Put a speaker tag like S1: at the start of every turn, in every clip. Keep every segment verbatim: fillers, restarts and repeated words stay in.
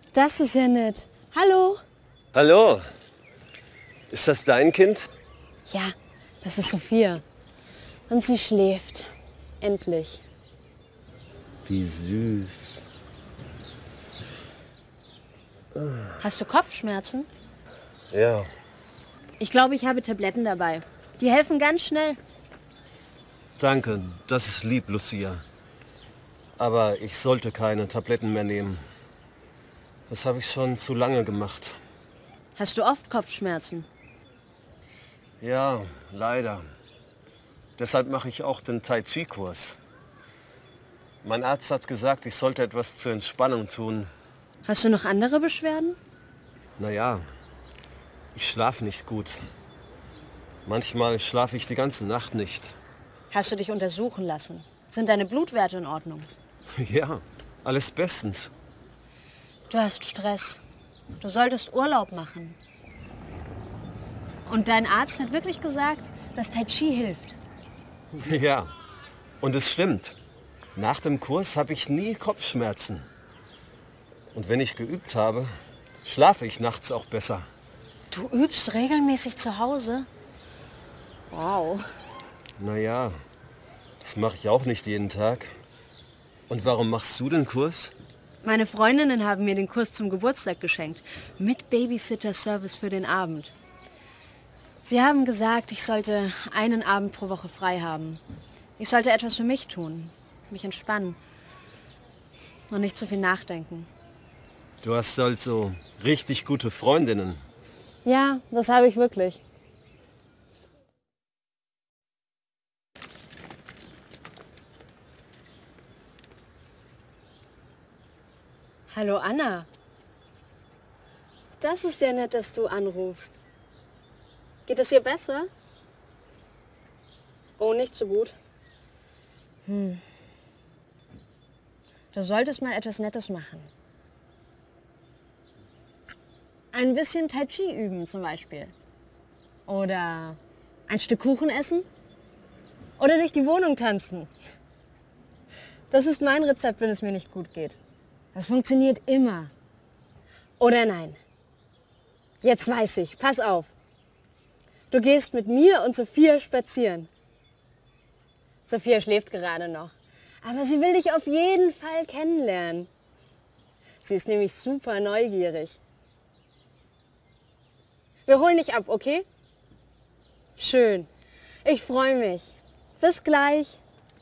S1: Das ist ja nett. Hallo?
S2: Hallo. Ist das dein Kind?
S1: Ja, das ist Sophia. Und sie schläft. Endlich.
S2: Wie süß.
S1: Hast du Kopfschmerzen?
S2: Ja.
S1: Ich glaube, ich habe Tabletten dabei. Die helfen ganz schnell.
S2: Danke, das ist lieb, Lucia. Aber ich sollte keine Tabletten mehr nehmen. Das habe ich schon zu lange gemacht.
S1: Hast du oft Kopfschmerzen?
S2: Ja, leider. Deshalb mache ich auch den Tai Chi-Kurs. Mein Arzt hat gesagt, ich sollte etwas zur Entspannung tun.
S1: Hast du noch andere Beschwerden?
S2: Naja, ich schlafe nicht gut. Manchmal schlafe ich die ganze Nacht nicht.
S1: Hast du dich untersuchen lassen? Sind deine Blutwerte in Ordnung?
S2: Ja, alles bestens.
S1: Du hast Stress. Du solltest Urlaub machen. Und dein Arzt hat wirklich gesagt, dass Tai Chi hilft.
S2: Ja, und es stimmt. Nach dem Kurs habe ich nie Kopfschmerzen. Und wenn ich geübt habe, schlafe ich nachts auch besser.
S1: Du übst regelmäßig zu Hause? Wow.
S2: Naja, das mache ich auch nicht jeden Tag. Und warum machst du den Kurs?
S1: Meine Freundinnen haben mir den Kurs zum Geburtstag geschenkt. Mit Babysitter-Service für den Abend. Sie haben gesagt, ich sollte einen Abend pro Woche frei haben. Ich sollte etwas für mich tun. Mich entspannen. Und nicht zu viel nachdenken.
S2: Du hast also richtig gute Freundinnen.
S1: Ja, das habe ich wirklich. Hallo Anna. Das ist ja nett, dass du anrufst. Geht es dir besser? Oh, nicht so gut. Hm. Du solltest mal etwas Nettes machen. Ein bisschen Tai Chi üben zum Beispiel. Oder ein Stück Kuchen essen. Oder durch die Wohnung tanzen. Das ist mein Rezept, wenn es mir nicht gut geht. Das funktioniert immer. Oder nein. Jetzt weiß ich. Pass auf. Du gehst mit mir und Sophia spazieren. Sophia schläft gerade noch. Aber sie will dich auf jeden Fall kennenlernen. Sie ist nämlich super neugierig. Wir holen dich ab, okay? Schön. Ich freue mich. Bis gleich.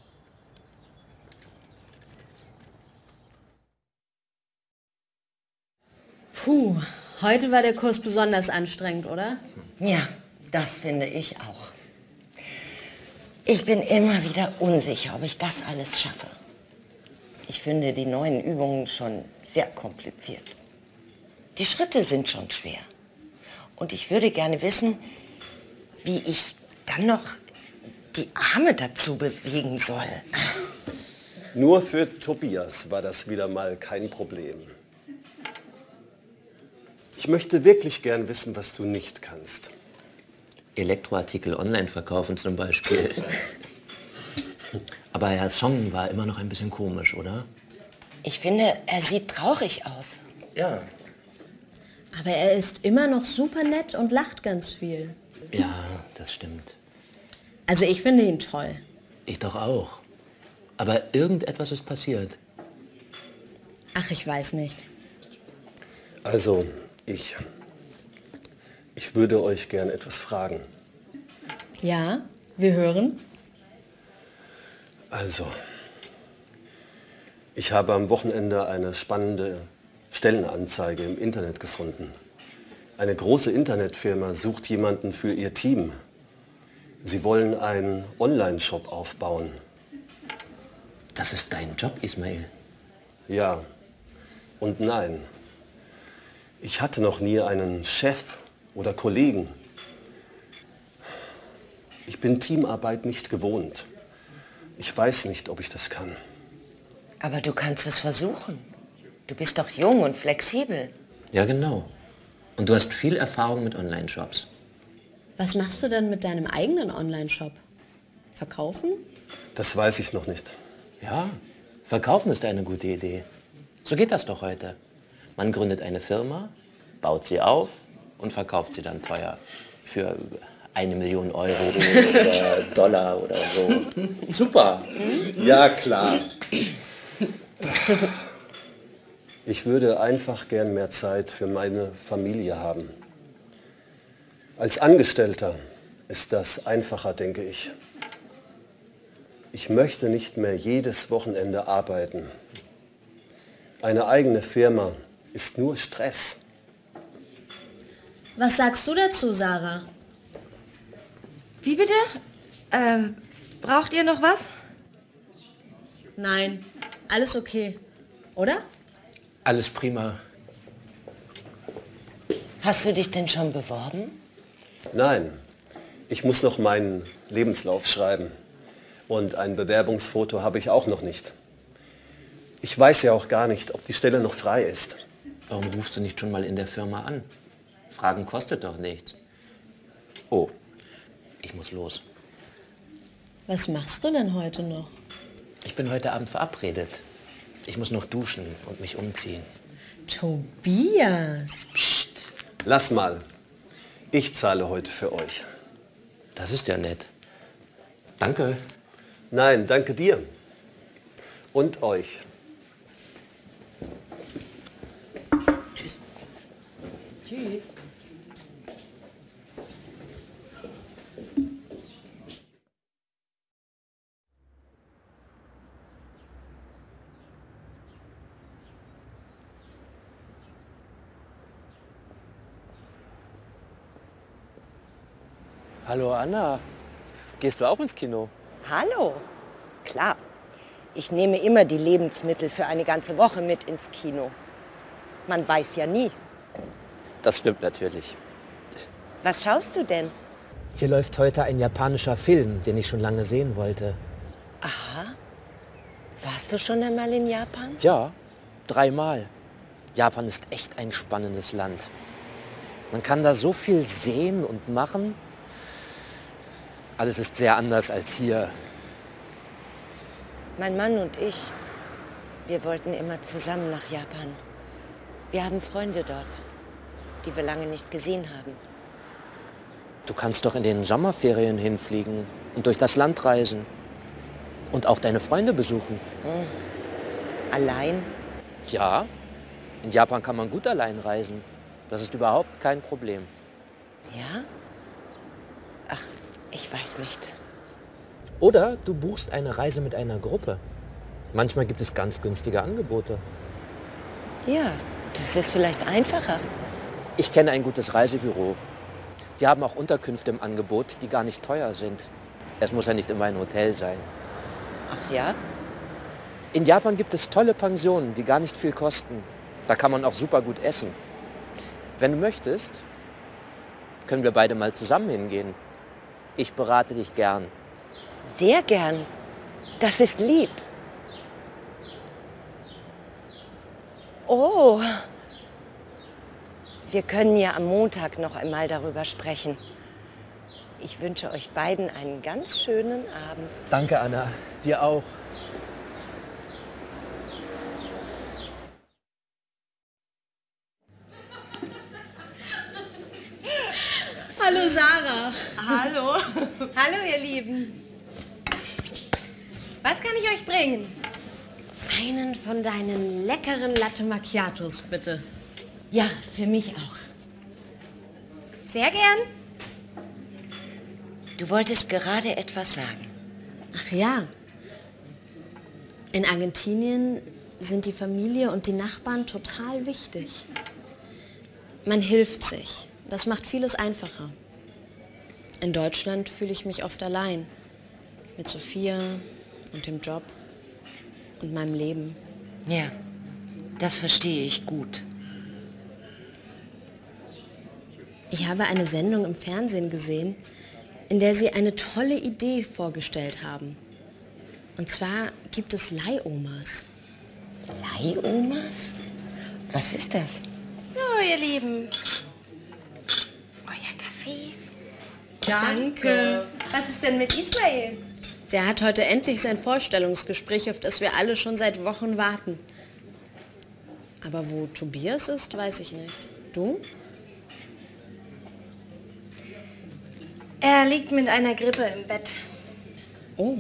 S1: Puh, heute war der Kurs besonders anstrengend, oder?
S3: Ja, das finde ich auch. Ich bin immer wieder unsicher, ob ich das alles schaffe. Ich finde die neuen Übungen schon sehr kompliziert. Die Schritte sind schon schwer. Und ich würde gerne wissen, wie ich dann noch die Arme dazu bewegen soll.
S2: Nur für Tobias war das wieder mal kein Problem. Ich möchte wirklich gern wissen, was du nicht kannst.
S4: Elektroartikel online verkaufen zum Beispiel. Aber Herr Song war immer noch ein bisschen komisch, oder?
S3: Ich finde, er sieht traurig aus.
S4: Ja.
S1: Aber er ist immer noch super nett und lacht ganz viel.
S4: Ja, das stimmt.
S1: Also ich finde ihn toll.
S4: Ich doch auch. Aber irgendetwas ist passiert.
S1: Ach, ich weiß nicht.
S2: Also, ich... Ich würde euch gern etwas fragen.
S1: Ja, wir hören.
S2: Also, ich habe am Wochenende eine spannende Stellenanzeige im Internet gefunden. Eine große Internetfirma sucht jemanden für ihr Team. Sie wollen einen Online-Shop aufbauen.
S4: Das ist dein Job, Ismail.
S2: Ja und nein. Ich hatte noch nie einen Chef oder Kollegen. Ich bin Teamarbeit nicht gewohnt. Ich weiß nicht, ob ich das kann.
S3: Aber du kannst es versuchen. Du bist doch jung und flexibel.
S4: Ja, genau. Und du hast viel Erfahrung mit Online-Shops.
S1: Was machst du denn mit deinem eigenen Online-Shop? Verkaufen?
S2: Das weiß ich noch nicht.
S4: Ja, verkaufen ist eine gute Idee. So geht das doch heute. Man gründet eine Firma, baut sie auf und verkauft sie dann teuer. Für eine Million Euro oder Dollar oder so. Super.
S2: Ja, klar. Ich würde einfach gern mehr Zeit für meine Familie haben. Als Angestellter ist das einfacher, denke ich. Ich möchte nicht mehr jedes Wochenende arbeiten. Eine eigene Firma ist nur Stress.
S1: Was sagst du dazu, Sarah?
S5: Wie bitte? Ähm, braucht ihr noch was?
S1: Nein, alles okay. Oder?
S4: Alles prima.
S3: Hast du dich denn schon beworben?
S2: Nein, ich muss noch meinen Lebenslauf schreiben. Und ein Bewerbungsfoto habe ich auch noch nicht. Ich weiß ja auch gar nicht, ob die Stelle noch frei ist.
S4: Warum rufst du nicht schon mal in der Firma an? Fragen kostet doch nichts. Oh, ich muss los.
S1: Was machst du denn heute noch?
S4: Ich bin heute Abend verabredet. Ich muss noch duschen und mich umziehen.
S1: Tobias!
S4: Psst,
S2: Lass mal. Ich zahle heute für euch.
S4: das ist ja nett. Danke.
S2: Nein, danke dir. Und euch.
S4: Tschüss.
S3: Tschüss.
S4: Hallo Anna. Gehst du auch ins Kino?
S3: Hallo. Klar. Ich nehme immer die Lebensmittel für eine ganze Woche mit ins Kino. Man weiß ja nie.
S4: Das stimmt natürlich.
S3: Was schaust du denn?
S4: Hier läuft heute ein japanischer Film, den ich schon lange sehen wollte.
S3: Aha. Warst du schon einmal in Japan?
S4: Ja, dreimal. Japan ist echt ein spannendes Land. Man kann da so viel sehen und machen. Alles ist sehr anders als hier.
S3: Mein Mann und ich, wir wollten immer zusammen nach Japan. Wir haben Freunde dort, die wir lange nicht gesehen haben.
S4: Du kannst doch in den Sommerferien hinfliegen und durch das Land reisen. Und auch deine Freunde besuchen.
S3: Hm. Allein?
S4: Ja, in Japan kann man gut allein reisen. Das ist überhaupt kein Problem.
S3: Ja? Ach, ich weiß nicht.
S4: Oder du buchst eine Reise mit einer Gruppe. Manchmal gibt es ganz günstige Angebote.
S3: Ja, das ist vielleicht einfacher.
S4: Ich kenne ein gutes Reisebüro. Die haben auch Unterkünfte im Angebot, die gar nicht teuer sind. Es muss ja nicht immer ein Hotel sein.
S3: Ach ja?
S4: In Japan gibt es tolle Pensionen, die gar nicht viel kosten. Da kann man auch super gut essen. Wenn du möchtest, können wir beide mal zusammen hingehen. Ich berate dich gern.
S3: Sehr gern. Das ist lieb. Oh. Wir können ja am Montag noch einmal darüber sprechen. Ich wünsche euch beiden einen ganz schönen Abend.
S4: Danke, Anna. Dir auch.
S1: Hallo Sarah.
S5: Hallo. Hallo, ihr Lieben. Was kann ich euch bringen?
S1: Einen von deinen leckeren Latte Macchiatos, bitte.
S3: Ja, für mich auch.
S5: Sehr gern.
S3: Du wolltest gerade etwas sagen.
S1: Ach ja. In Argentinien sind die Familie und die Nachbarn total wichtig. Man hilft sich. Das macht vieles einfacher. In Deutschland fühle ich mich oft allein. Mit Sophia und dem Job und meinem Leben.
S3: Ja, das verstehe ich gut.
S1: Ich habe eine Sendung im Fernsehen gesehen, in der sie eine tolle Idee vorgestellt haben. Und zwar gibt es Leihomas.
S3: Leihomas? Was ist das?
S5: So, ihr Lieben. Euer Kaffee.
S1: Danke.
S5: Was ist denn mit Ismail?
S1: Der hat heute endlich sein Vorstellungsgespräch, auf das wir alle schon seit Wochen warten. Aber wo Tobias ist, weiß ich nicht. Du?
S5: Er liegt mit einer Grippe im Bett.
S1: Oh.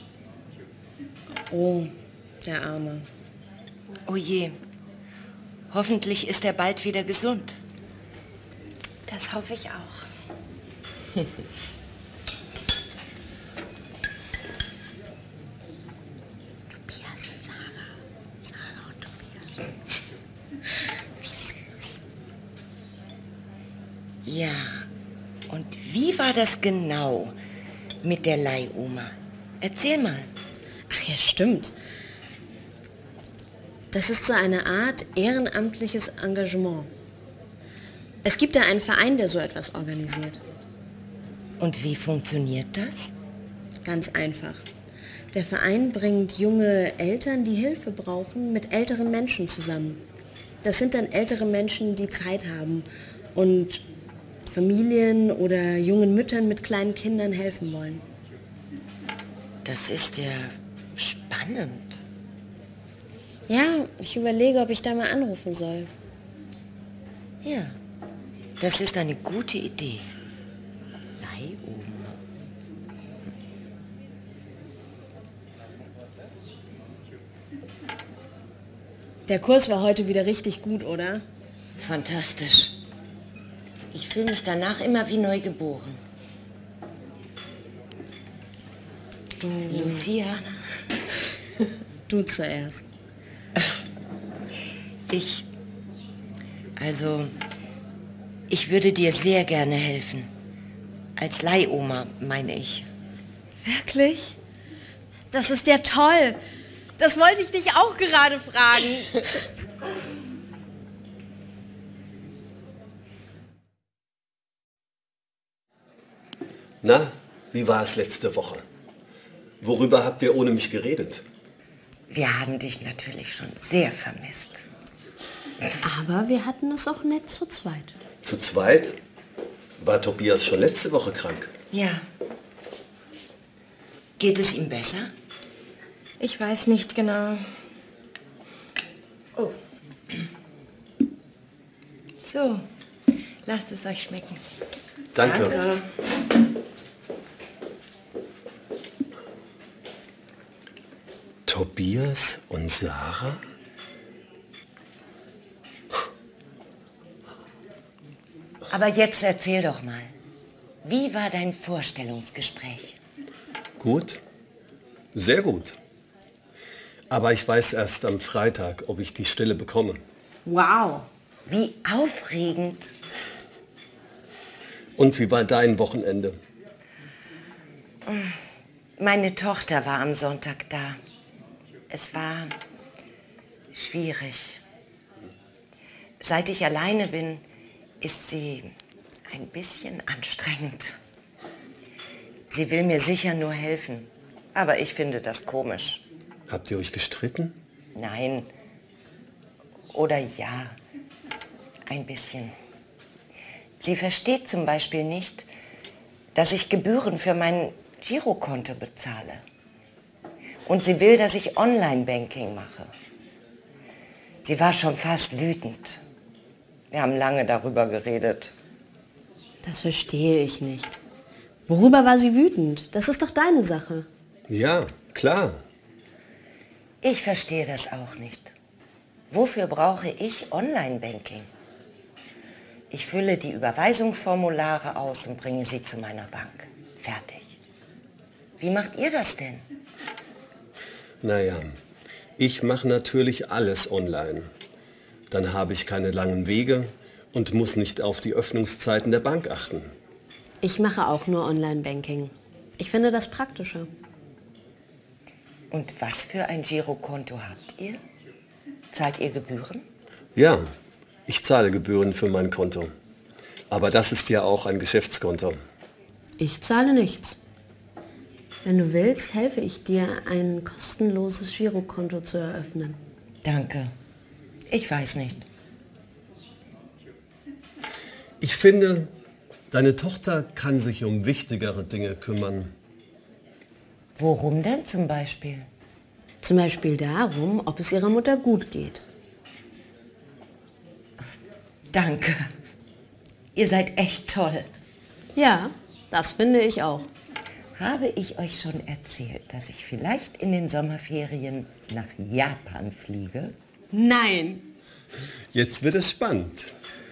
S1: Oh, der Arme.
S3: Oh je. Hoffentlich ist er bald wieder gesund.
S5: Das hoffe ich auch.
S3: Tobias und Sarah. Sarah und Tobias. Wie süß. Ja, und wie war das genau mit der Leihoma? Erzähl mal.
S1: Ach ja, stimmt. Das ist so eine Art ehrenamtliches Engagement. Es gibt da einen Verein, der so etwas organisiert.
S3: Und wie funktioniert das?
S1: Ganz einfach. Der Verein bringt junge Eltern, die Hilfe brauchen, mit älteren Menschen zusammen. Das sind dann ältere Menschen, die Zeit haben und Familien oder jungen Müttern mit kleinen Kindern helfen wollen.
S3: Das ist ja spannend.
S1: Ja, ich überlege, ob ich da mal anrufen soll.
S3: Ja, das ist eine gute Idee. Leihoma.
S1: Der Kurs war heute wieder richtig gut, oder?
S3: Fantastisch. Ich fühle mich danach immer wie neu geboren.
S1: Du,
S3: Lucia,
S1: du zuerst.
S3: ich... Also, ich würde dir sehr gerne helfen. Als Leihoma, meine ich.
S1: Wirklich? Das ist ja toll. Das wollte ich dich auch gerade fragen.
S2: Na, wie war es letzte Woche? Worüber habt ihr ohne mich geredet?
S3: Wir haben dich natürlich schon sehr vermisst.
S1: Aber wir hatten es auch nett zu zweit.
S2: Zu zweit? War Tobias schon letzte Woche krank?
S3: Ja. Geht es ihm besser?
S5: Ich weiß nicht genau.
S3: Oh.
S5: So, lasst es euch schmecken.
S2: Danke.
S3: Danke.
S2: Tobias und Sarah?
S3: Aber jetzt erzähl doch mal. Wie war dein Vorstellungsgespräch?
S2: Gut, sehr gut. Aber ich weiß erst am Freitag, ob ich die Stelle bekomme.
S1: Wow.
S3: Wie aufregend.
S2: Und wie war dein Wochenende?
S3: Meine Tochter war am Sonntag da. Es war schwierig. Seit ich alleine bin, ist sie ein bisschen anstrengend. Sie will mir sicher nur helfen, aber ich finde das komisch.
S2: Habt ihr euch gestritten?
S3: Nein. Oder ja, ein bisschen. Sie versteht zum Beispiel nicht, dass ich Gebühren für mein Girokonto bezahle. Und sie will, dass ich Online-Banking mache. Sie war schon fast wütend. Wir haben lange darüber geredet.
S1: Das verstehe ich nicht. Worüber war sie wütend? Das ist doch deine Sache.
S2: Ja, klar.
S3: Ich verstehe das auch nicht. Wofür brauche ich Online-Banking? Ich fülle die Überweisungsformulare aus und bringe sie zu meiner Bank. Fertig. Wie macht ihr das denn?
S2: Naja, ich mache natürlich alles online. Dann habe ich keine langen Wege und muss nicht auf die Öffnungszeiten der Bank achten.
S1: Ich mache auch nur Online-Banking. Ich finde das praktischer.
S3: Und was für ein Girokonto habt ihr? Zahlt ihr Gebühren?
S2: Ja, ich zahle Gebühren für mein Konto. Aber das ist ja auch ein Geschäftskonto.
S1: Ich zahle nichts. Wenn du willst, helfe ich dir, ein kostenloses Girokonto zu eröffnen.
S3: Danke. Ich weiß nicht.
S2: Ich finde, deine Tochter kann sich um wichtigere Dinge kümmern.
S3: Worum denn zum Beispiel?
S1: Zum Beispiel darum, ob es ihrer Mutter gut geht.
S3: Danke. Ihr seid echt toll.
S1: Ja, das finde ich auch.
S3: Habe ich euch schon erzählt, dass ich vielleicht in den Sommerferien nach Japan fliege?
S1: Nein.
S2: Jetzt wird es spannend.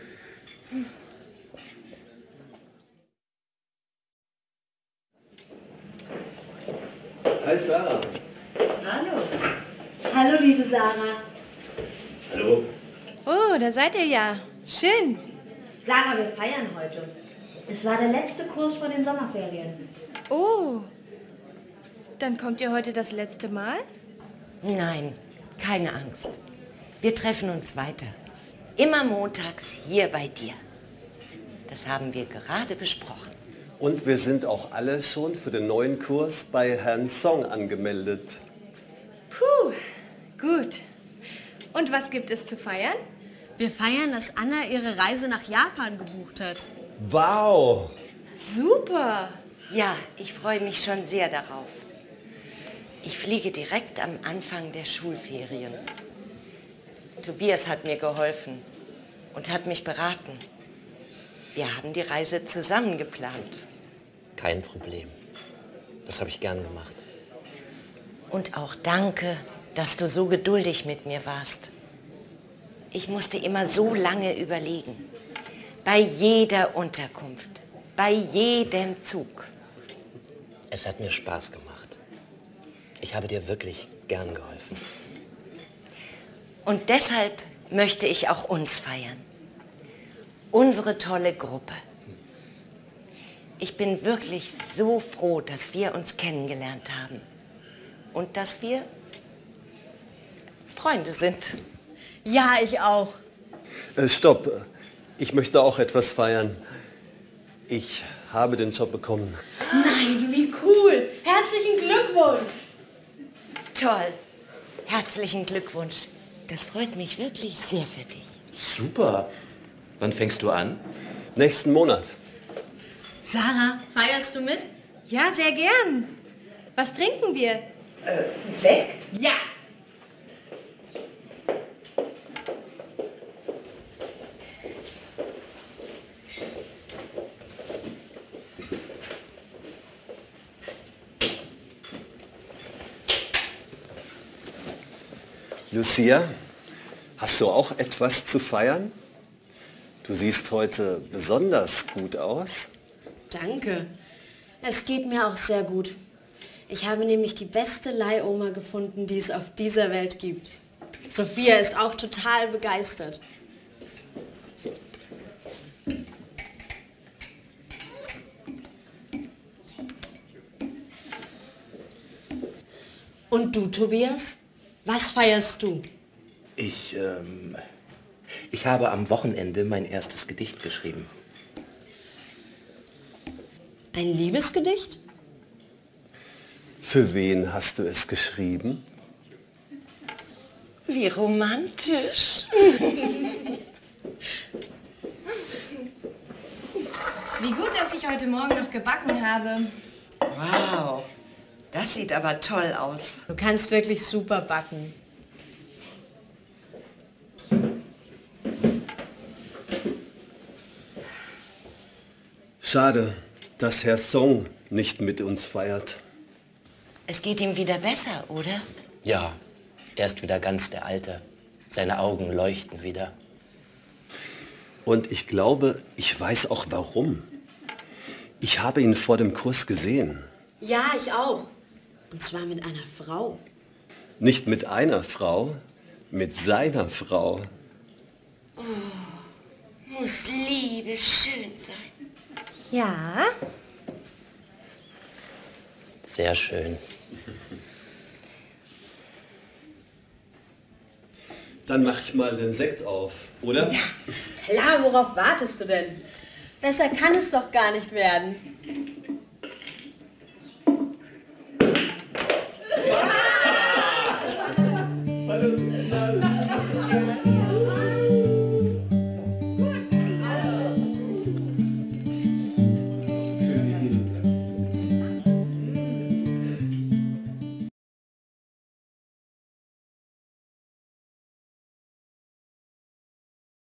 S2: Hi Sarah.
S3: Hallo.
S5: Hallo, liebe Sarah.
S2: Hallo.
S5: Oh, da seid ihr ja. Schön.
S6: Sarah, wir feiern heute. Es war der letzte Kurs vor den Sommerferien.
S5: Oh, dann kommt ihr heute das letzte Mal?
S3: Nein, keine Angst. Wir treffen uns weiter. Immer montags hier bei dir. Das haben wir gerade besprochen.
S2: Und wir sind auch alle schon für den neuen Kurs bei Herrn Song angemeldet.
S5: Puh, gut. Und was gibt es zu feiern?
S1: Wir feiern, dass Anna ihre Reise nach Japan gebucht hat.
S2: Wow!
S5: Super.
S3: Ja, ich freue mich schon sehr darauf. Ich fliege direkt am Anfang der Schulferien. Tobias hat mir geholfen und hat mich beraten. Wir haben die Reise zusammen geplant.
S4: Kein Problem. Das habe ich gern gemacht.
S3: Und auch danke, dass du so geduldig mit mir warst. Ich musste immer so lange überlegen. Bei jeder Unterkunft, bei jedem Zug.
S4: Es hat mir Spaß gemacht. Ich habe dir wirklich gern geholfen.
S3: Und deshalb möchte ich auch uns feiern. Unsere tolle Gruppe. Ich bin wirklich so froh, dass wir uns kennengelernt haben. Und dass wir Freunde sind.
S1: Ja, ich auch.
S2: Äh, stopp. Ich möchte auch etwas feiern. Ich habe den Job bekommen.
S5: Nein, wie cool. Herzlichen Glückwunsch.
S3: Toll. Herzlichen Glückwunsch. Das freut mich wirklich sehr für dich.
S4: Super. Wann fängst du an?
S2: Nächsten Monat.
S1: Sarah, feierst du mit?
S5: Ja, sehr gern. Was trinken wir?
S3: Sekt?
S5: Ja.
S2: Lucia, hast du auch etwas zu feiern? Du siehst heute besonders gut aus.
S1: Danke. Es geht mir auch sehr gut. Ich habe nämlich die beste Leihoma gefunden, die es auf dieser Welt gibt. Sophia ist auch total begeistert. Und du, Tobias? Was feierst du?
S4: Ich, ähm, ich habe am Wochenende mein erstes Gedicht geschrieben.
S1: Ein Liebesgedicht?
S2: Für wen hast du es geschrieben?
S3: Wie romantisch.
S5: Wie gut, dass ich heute Morgen noch gebacken habe.
S3: Wow, das sieht aber toll aus.
S1: Du kannst wirklich super backen.
S2: Schade, dass Herr Song nicht mit uns feiert.
S3: Es geht ihm wieder besser, oder?
S4: Ja, er ist wieder ganz der Alte. Seine Augen leuchten wieder.
S2: Und ich glaube, ich weiß auch warum. Ich habe ihn vor dem Kurs gesehen.
S1: Ja, ich auch. Und zwar mit einer Frau.
S2: Nicht mit einer Frau, mit seiner Frau.
S3: Muss Liebe schön sein.
S5: Ja.
S4: Sehr schön.
S2: Dann mach ich mal den Sekt auf, oder?
S1: Klar, worauf wartest du denn? Besser kann es doch gar nicht werden.
S2: War das, war